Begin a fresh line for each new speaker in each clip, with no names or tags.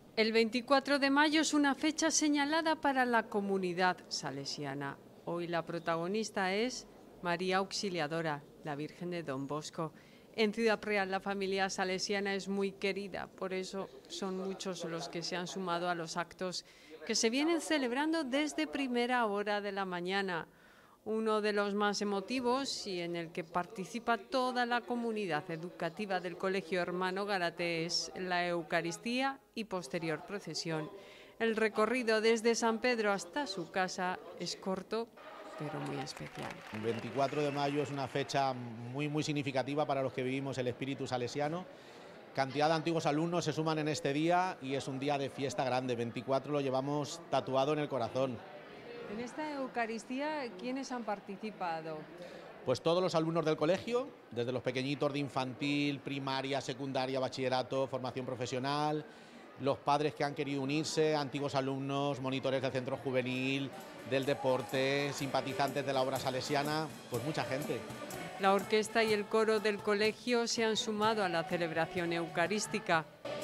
El 24 de mayo es una fecha señalada para la comunidad salesiana. Hoy la protagonista es María Auxiliadora, la Virgen de Don Bosco. En Ciudad Real la familia salesiana es muy querida, por eso son muchos los que se han sumado a los actos que se vienen celebrando desde primera hora de la mañana. Uno de los más emotivos y en el que participa toda la comunidad educativa del Colegio Hermano Gárate es la Eucaristía y posterior procesión. El recorrido desde San Pedro hasta su casa es corto, pero muy especial.
El 24 de mayo es una fecha muy significativa para los que vivimos el espíritu salesiano. Cantidad de antiguos alumnos se suman en este día y es un día de fiesta grande. 24 lo llevamos tatuado en el corazón.
En esta Eucaristía, ¿quiénes han participado?
Pues todos los alumnos del colegio, desde los pequeñitos de infantil, primaria, secundaria, bachillerato, formación profesional, los padres que han querido unirse, antiguos alumnos, monitores del centro juvenil, del deporte, simpatizantes de la obra salesiana, pues mucha gente.
La orquesta y el coro del colegio se han sumado a la celebración eucarística.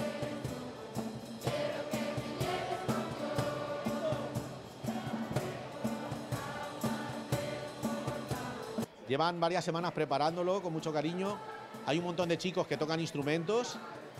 Llevan varias semanas preparándolo con mucho cariño. Hay un montón de chicos que tocan instrumentos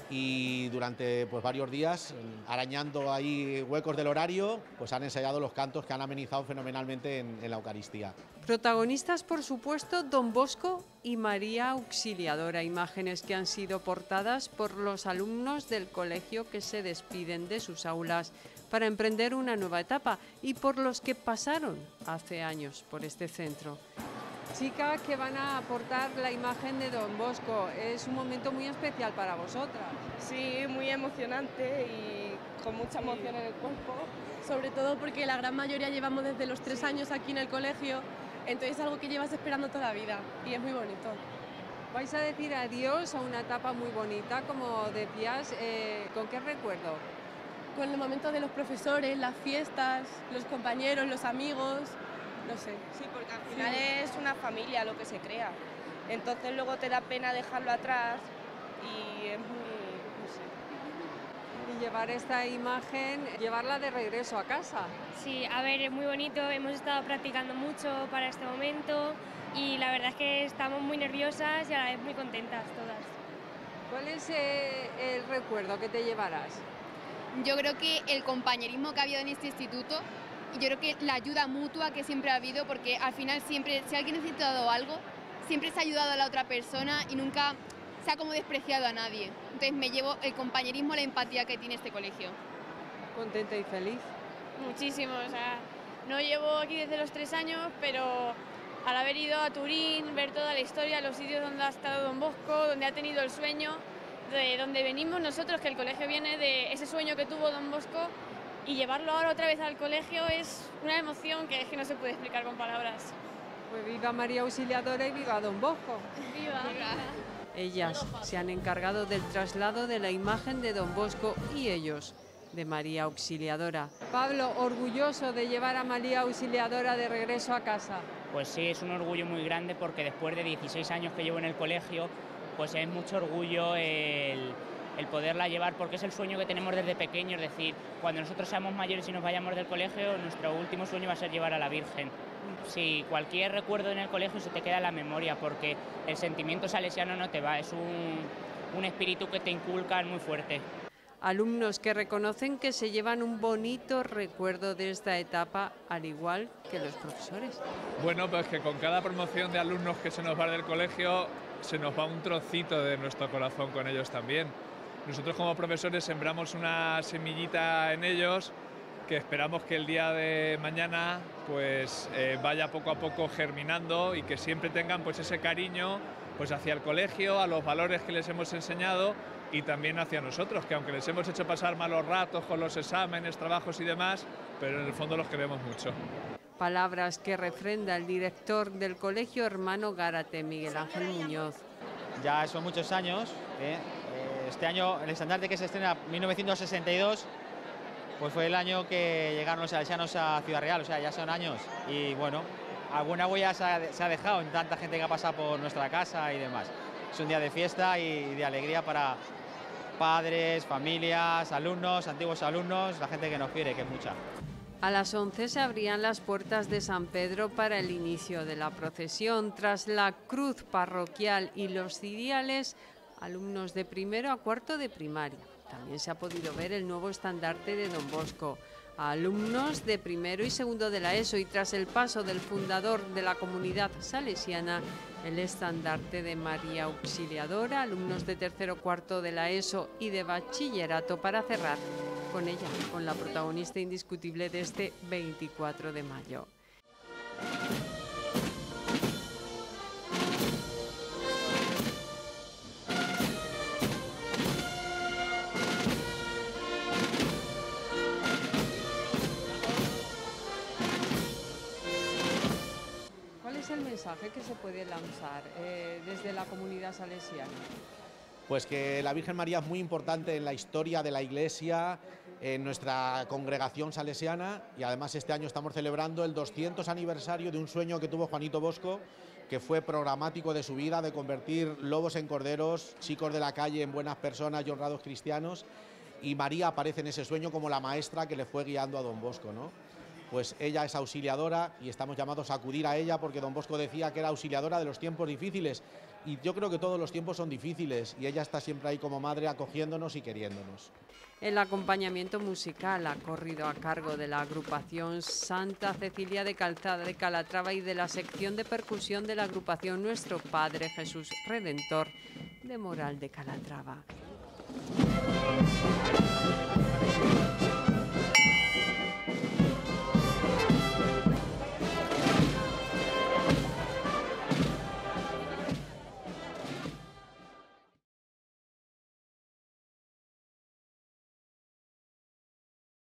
y durante varios días, arañando ahí huecos del horario, pues han ensayado los cantos que han amenizado fenomenalmente en la Eucaristía.
Protagonistas, por supuesto, Don Bosco y María Auxiliadora, imágenes que han sido portadas por los alumnos del colegio que se despiden de sus aulas para emprender una nueva etapa y por los que pasaron hace años por este centro. Chicas que van a aportar la imagen de Don Bosco, es un momento muy especial para vosotras.
Sí, muy emocionante y con mucha emoción en el cuerpo.
Sobre todo porque la gran mayoría llevamos desde los 3 años aquí en el colegio, entonces es algo que llevas esperando toda la vida y es muy bonito.
Vais a decir adiós a una etapa muy bonita, como decías, ¿con qué recuerdo?
Con el momento de los profesores, las fiestas, los compañeros, los amigos, no sé.
Sí, porque al final es una familia lo que se crea. Entonces luego te da pena dejarlo atrás y es muy, no sé.
Y llevar esta imagen, llevarla de regreso a casa.
Sí, a ver, es muy bonito, hemos estado practicando mucho para este momento y la verdad es que estamos muy nerviosas y a la vez muy contentas todas.
¿Cuál es el recuerdo que te llevarás?
Yo creo que el compañerismo que ha habido en este instituto y yo creo que la ayuda mutua que siempre ha habido, porque al final siempre, si alguien ha necesitado algo, siempre se ha ayudado a la otra persona y nunca se ha como despreciado a nadie. Entonces me llevo el compañerismo, la empatía que tiene este colegio.
¿Contenta y feliz?
Muchísimo, o sea, no llevo aquí desde los 3 años, pero al haber ido a Turín, ver toda la historia, los sitios donde ha estado Don Bosco, donde ha tenido el sueño, de donde venimos nosotros, que el colegio viene de ese sueño que tuvo Don Bosco, y llevarlo ahora otra vez al colegio es una emoción que es que no se puede explicar con palabras.
Pues viva María Auxiliadora y viva Don Bosco.
¡Viva!
Ellas se han encargado del traslado de la imagen de Don Bosco y ellos de María Auxiliadora. Pablo, orgulloso de llevar a María Auxiliadora de regreso a casa.
Pues sí, es un orgullo muy grande porque después de 16 años que llevo en el colegio, pues es mucho orgullo el poderla llevar, porque es el sueño que tenemos desde pequeños, es decir, cuando nosotros seamos mayores y nos vayamos del colegio, nuestro último sueño va a ser llevar a la Virgen. Si cualquier recuerdo en el colegio se te queda en la memoria, porque el sentimiento salesiano no te va, es un espíritu que te inculcan muy fuerte.
Alumnos que reconocen que se llevan un bonito recuerdo de esta etapa, al igual que los profesores.
Bueno, pues que con cada promoción de alumnos que se nos va del colegio, se nos va un trocito de nuestro corazón con ellos también. Nosotros como profesores sembramos una semillita en ellos que esperamos que el día de mañana pues vaya poco a poco germinando y que siempre tengan pues ese cariño pues hacia el colegio, a los valores que les hemos enseñado y también hacia nosotros, que aunque les hemos hecho pasar malos ratos con los exámenes, trabajos y demás, pero en el fondo los queremos mucho.
Palabras que refrenda el director del Colegio Hermano Gárate, Miguel Ángel Muñoz.
Ya son muchos años, este año el estandarte que se estrena 1962, pues fue el año que llegaron los salesianos a Ciudad Real, o sea, ya son años y bueno, alguna huella se ha dejado en tanta gente que ha pasado por nuestra casa y demás. Es un día de fiesta y de alegría para padres, familias, alumnos, antiguos alumnos, la gente que nos quiere, que es mucha.
A las 11 se abrían las puertas de San Pedro para el inicio de la procesión. Tras la cruz parroquial y los ciriales, alumnos de primero a cuarto de primaria. También se ha podido ver el nuevo estandarte de Don Bosco. A alumnos de primero y segundo de la ESO, y tras el paso del fundador de la comunidad salesiana, el estandarte de María Auxiliadora, alumnos de tercero cuarto de la ESO y de bachillerato, para cerrar con ella, con la protagonista indiscutible de este 24 de mayo. ¿Cuál es el mensaje que se puede lanzar desde la comunidad salesiana?
Pues que la Virgen María es muy importante en la historia de la Iglesia, en nuestra congregación salesiana, y además este año estamos celebrando el 200 aniversario de un sueño que tuvo Juanito Bosco, que fue programático de su vida, de convertir lobos en corderos, chicos de la calle en buenas personas y honrados cristianos, y María aparece en ese sueño como la maestra que le fue guiando a Don Bosco, ¿no? Pues ella es auxiliadora y estamos llamados a acudir a ella, porque Don Bosco decía que era auxiliadora de los tiempos difíciles, y yo creo que todos los tiempos son difíciles y ella está siempre ahí como madre acogiéndonos y queriéndonos.
El acompañamiento musical ha corrido a cargo de la agrupación Santa Cecilia de Calzada de Calatrava y de la sección de percusión de la agrupación Nuestro Padre Jesús Redentor de Moral de Calatrava.